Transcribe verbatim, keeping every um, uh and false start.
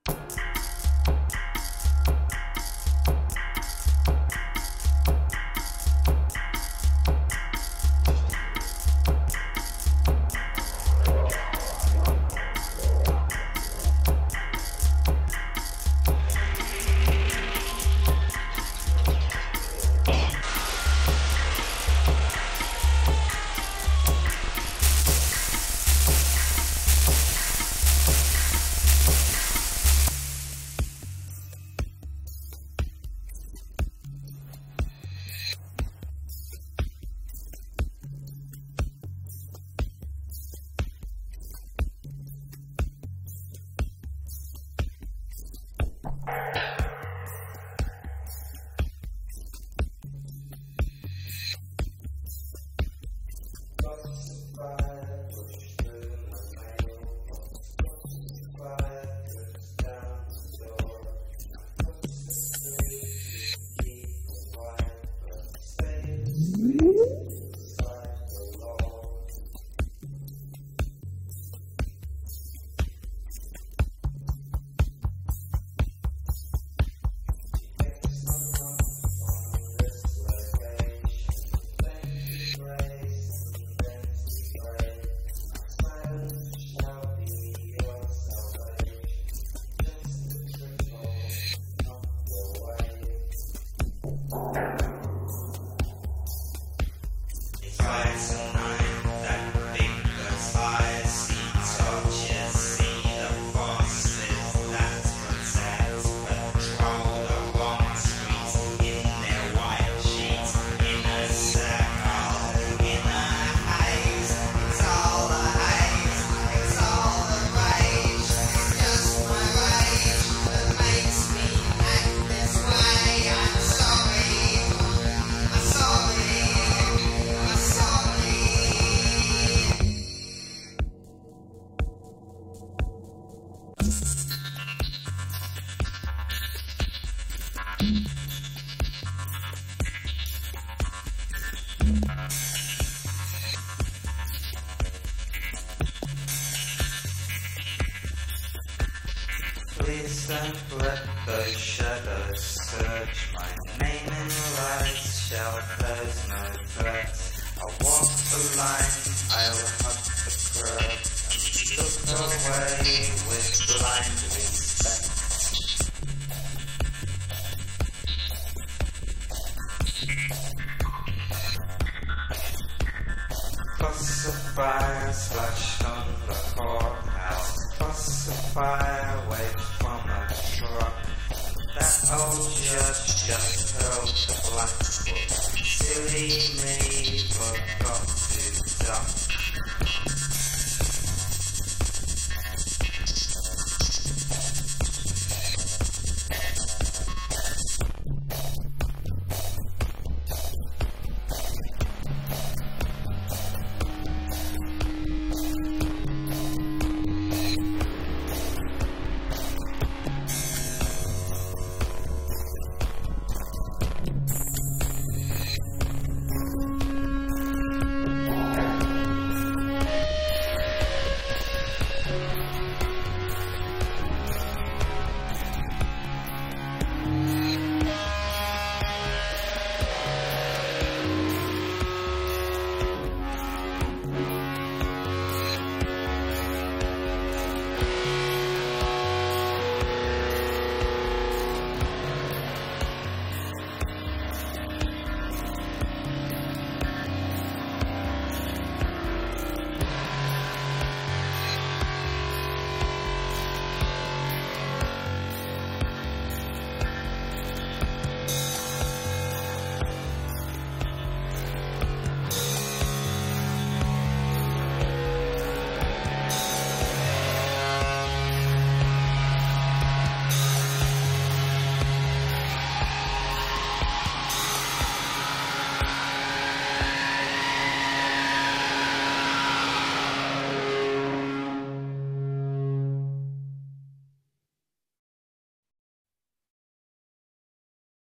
Please don't let those shadows search my name in lights, shelters, no threats. I'll walk the line, I'll hug the curb, and look away with blind respect. Crossfire splashed on the courthouse, crossfire waved from a truck. That old judge just hurled the black book. Silly me forgot to duck.